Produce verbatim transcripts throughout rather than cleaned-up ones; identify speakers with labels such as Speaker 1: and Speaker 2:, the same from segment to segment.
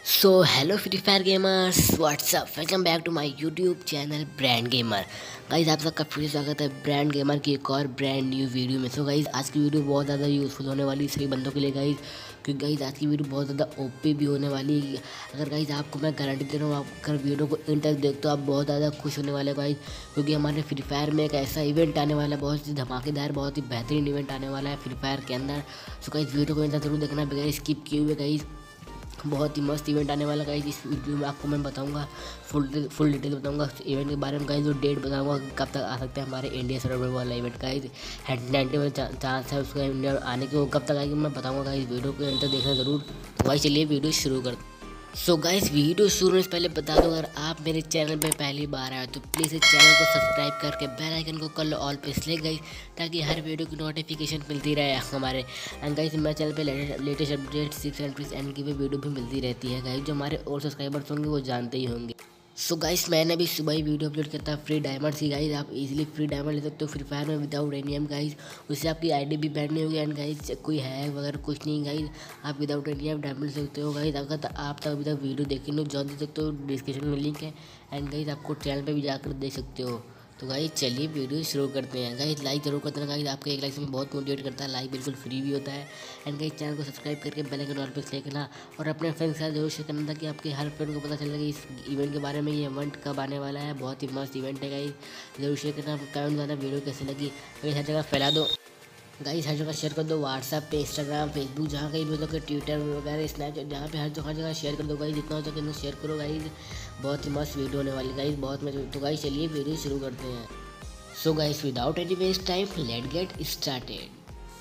Speaker 1: So hello Free Fire gamers, what's up, welcome back to my YouTube channel Brand Gamer. Guys आप सबका फिर से स्वागत है ब्रांड गेमर की एक और ब्रांड न्यू वीडियो में। सो गाइज आज की वीडियो बहुत ज़्यादा यूज़फुल होने वाली सभी बंदों के लिए गाइज, क्योंकि गाइज आज की वीडियो बहुत ज़्यादा ओपी भी होने वाली है। अगर गाइज आपको मैं गारंटी दे रहा हूँ, आप अगर वीडियो को इन तक देखते हो आप बहुत ज़्यादा खुश होने वाले गाइज, क्योंकि हमारे फ्री फायर में एक ऐसा इवेंट आने वाला है, बहुत ही धमाकेदार, बहुत ही बेहतरीन इवेंट आने वाला है फ्री फायर के अंदर। सो गाइज वीडियो को इन तक जरूर देखना, बगैर स्किप किए हुए गाइज। बहुत ही मस्त इवेंट आने वाला गाइज। इस वीडियो में आपको मैं बताऊंगा, फुल फुल डिटेल बताऊंगा इवेंट के बारे में गाइज। जो डेट बताऊंगा कब तक आ सकता है हमारे इंडिया सर्वर वाला इवेंट गाइज। नाइन्टी में चांस है उसका इंडिया आने के, वो कब तक आएगी मैं बताऊंगा गाइज। वीडियो को अंत तक देखना जरूर। तो भाई चलिए वीडियो शुरू कर। सो गाइस वीडियो शुरू होने से पहले बता दो, अगर आप मेरे चैनल पे पहली बार आए तो प्लीज़ इस चैनल को सब्सक्राइब करके बेल आइकन को कर लो ऑल पे सिलेक्ट गाइस, ताकि हर वीडियो की नोटिफिकेशन मिलती रहे हमारे। एंड गाइस मेरे चैनल पे latest update six entries and की भी वीडियो भी मिलती रहती है गाइस। जो हमारे और सब्सक्राइबर्स होंगे वो जानते ही होंगे। सो गाइस मैंने भी सुबह ही वीडियो अपलोड किया था फ्री डायमंड ही गाइस। आप इजीली फ्री डायमंड ले सकते हो फ्री फायर में विदाउट एनी एम गाइस। उससे आपकी आईडी भी बैन नहीं होगी एंड गाइस कोई हैक वगैरह कुछ नहीं गाइस। आप विदाउट एनी एम डायमंड ले सकते हो गाइस। अगर तो आप तक अभी तक वीडियो देखे नहीं जॉइन दे सकते हो, डिस्क्रिप्शन में लिंक है एंड गाइस आपको चैनल पर भी जाकर देख सकते हो। तो गाइस चलिए वीडियो शुरू करते हैं। गाइस लाइक जरूर करते हैं गाइस, आपके एक लाइक से बहुत मोटिवेट करता है। लाइक बिल्कुल फ्री भी होता है। एंड गाइस चैनल को सब्सक्राइब करके बेल आइकन ऑल पे क्लिक करना और अपने फ्रेंड्स के साथ जरूर शेयर करना, ताकि आपके हर फ्रेंड को पता चले कि इस इवेंट के बारे में, ये इवेंट कब आने वाला है। बहुत ही मस्त इवेंट है गाइस, जरूर शेयर करना। कमेंट करना वीडियो कैसे लगी, हर जगह फैला दो गाइस, हर जगह शेयर कर दो। व्हाट्सएप पे, इंस्टाग्राम, फेसबुक, जहाँ कहीं भी हो, ट्विटर वगैरह, स्नैपचैट, जहाँ पे हर जगह जगह शेयर कर दो गाइस। जितना हो सके इतना शेयर करो गाइस। बहुत ही मस्त वीडियो होने वाली गाइस, बहुत मस्त। तो गाइस चलिए वीडियो शुरू करते हैं। So guys without any waste time let get started.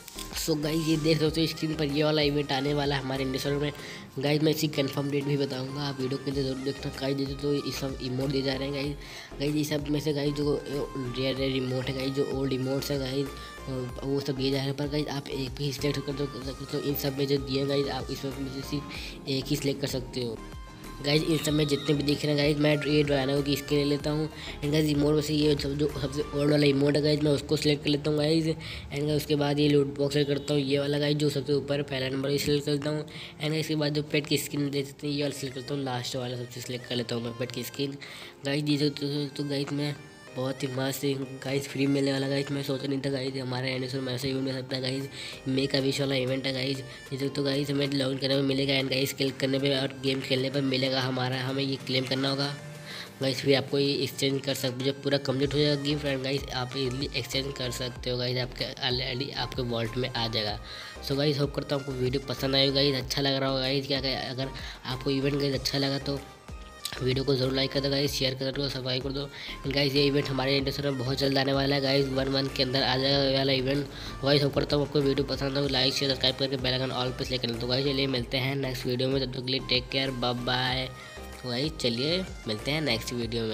Speaker 1: So guys ये देख सकते हो स्क्रीन पर, ये वाला इवेंट आने वाला है हमारे इंडिया सर्वर में गाइस। मैं इसकी कंफर्म डेट भी बताऊंगा, आप वीडियो के अंदर जरूर देखना। गाइस देते तो ये सब इमोट दिए जा रहे हैं गाइस। गाइस ये सब में से गाइस जो रेयर रेयर इमोट है गाइस, जो ओल्ड इमोट्स है गाइस, वो सब दिए जा रहे हैं। पर गाइस आप एक भी सिलेक्ट कर दो तो इन सब में जो दिए गाइस, आप इसमें में से सिर्फ एक ही सिलेक्ट कर सकते हो गाइज। इन सब में जितने भी दिख रहे हैं गाइज, मैं ये डायनामो की स्किन ले लेता हूँ। एंड गाइज इमोट में से ये सब जो सबसे ओल्ड वाला इमोट है गाइज, मैं उसको सिलेक्ट कर लेता हूँ गाइज। एंड उसके बाद ये लूट बॉक्स सेलेक्ट करता हूँ, ये वाला गाइज जो सबसे ऊपर पहला नंबर ये सिलेक्ट करता हूँ। एंड इसके बाद जो पेट की स्किन दे सकते हैं, ये वाला सिलेक्ट करता हूँ। लास्ट वाला सबसे सिलेक्ट कर लेता हूँ मैं पेट की स्किन गाइज। ये तो गाइज मैं बहुत ही मस्त गाइस फ्री मिलने वाला गाइस। मैं सोचा नहीं था गाइस हमारे एनिसर में ऐसा इवेंट मिल सकता है गाइस। मेक अ विश वाला इवेंट है गाइस। ये तो गाइस हमें लॉगिन करने में मिलेगा एंड गाइस क्लिक करने पे और गेम खेलने पर मिलेगा हमारा, हमें ये क्लेम करना होगा गाइस। फिर आपको ये एक्सचेंज कर सकते, जब पूरा कंप्लीट हो जाएगा गेम फ्रेंड गाइस, आप इजीली एक्सचेंज कर सकते हो गाइस। आपके ऑलरेडी आपके वॉलेट में आ जाएगा। सो गाइस होप करता हूँ आपको वीडियो पसंद आएगा गाइस, अच्छा लग रहा होगा गाइस। क्या अगर आपको इवेंट गाइस अच्छा लगा तो वीडियो को जरूर लाइक कर दो गाइस, शेयर कर दो, सब्सक्राइब कर दो गाइस। ये इवेंट हमारे इंडस्ट्री में बहुत जल्द आने वाला है गाइस, वन मंथ के अंदर आ जाएगा वाला इवेंट गाइस। होप करता हूँ आपको वीडियो पसंद हो, लाइक शेयर सब्सक्राइब करके बेल आइकन ऑल पे सेलेक्ट कर दो गाइस। चलिए मिलते हैं नेक्स्ट वीडियो में, तब तक के लिए take care, bye bye guys. चलिए मिलते हैं नेक्स्ट वीडियो में।